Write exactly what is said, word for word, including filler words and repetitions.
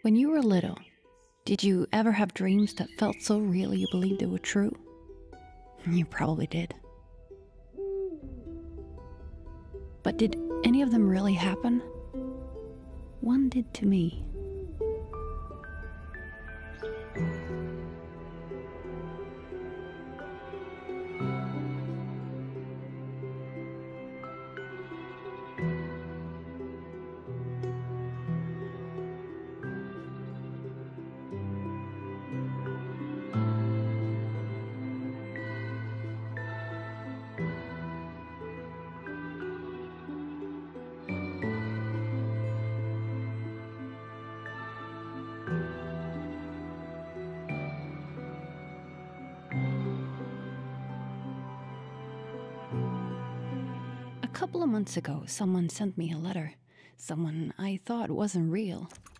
When you were little, did you ever have dreams that felt so real you believed they were true? You probably did. But did any of them really happen? One did to me. A couple of months ago, someone sent me a letter. Someone I thought wasn't real.